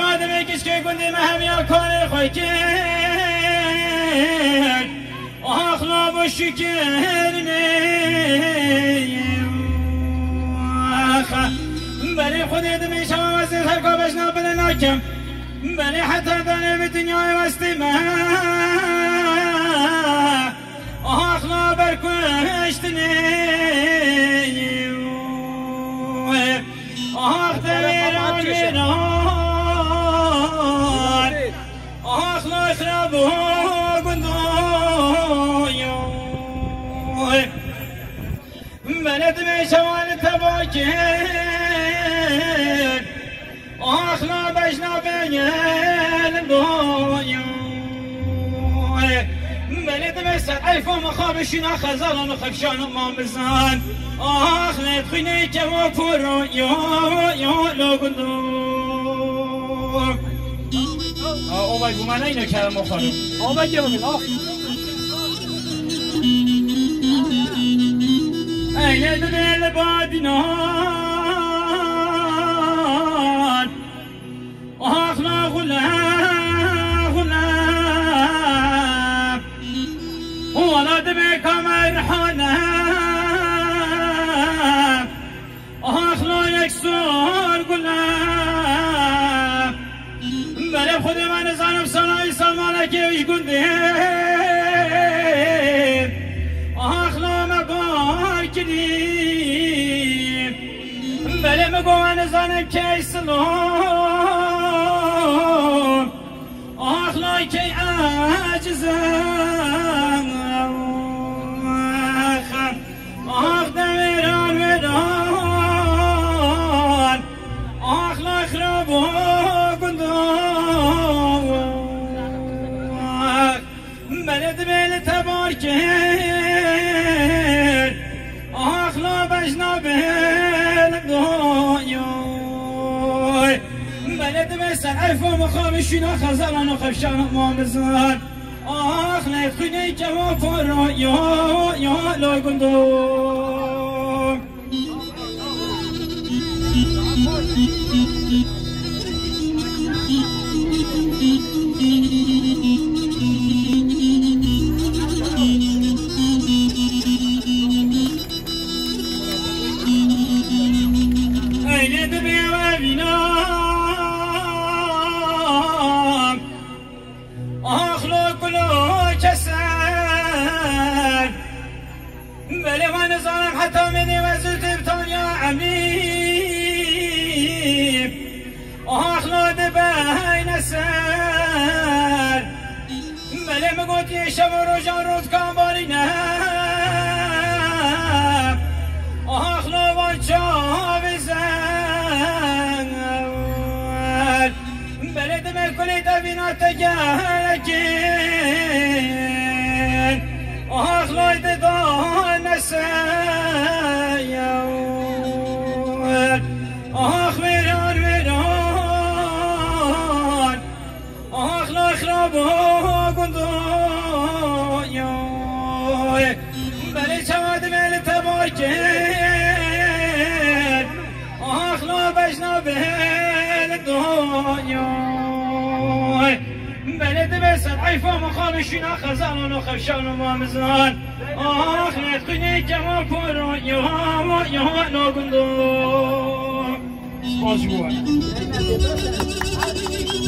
آدمی کش که گندی مهم یا کار خوی کرد آخلا و شکر بله خودی دمی شما وزید هر کا بشنا بله ناکم بله حتی دانه به دنیای وستی من آخلا برکشتنی آخ دویران میران آخلا خراب و گندوی بله دمی شما تباکر آخلا بشنا بین دوی بلد بس الف مخابشين خزران وخفشان ما مزان اخ ندخني كما فورو يو لو قندو او باي گمان اینو کردم مخارم او باي گمان این دل بادنان اخلا ولد بكم الحنان أخلا يكسر قلاب بل خود من زنم سنای سلمانکی ویش گندیم أخلا مبار کدیم بل مگو من زنم کی سلام أخلا کی عاجزم آخ دویران میران آخ لخراب و گندان بلد بیل تبار کرد آخ لا بجنا بیل دوی بلد بیسن عرف و مخابشین و خزران و خفشان و مامزان آخ نفخنی که و فرا یا لا گندم اینه دبی و بینام آخلا کلو کسر بله من زنم حتی منی وزد بتان یا عمیم آخلا دبین سر بله مگوت یه شب و روشان رود کام باری نه آخلا وانچا بزن بله دمر کلی دبینات گلکن آخلا ددان نسیار آخ میران آخلا خراب و گندوی بله چمد مل تبار کرد آخلا بجنا بل دوی بلد بسد عیفا مخابشین خزران و خفشان و مامزان آخ ندخنی کما پرو یا ناگندو سپاس جوان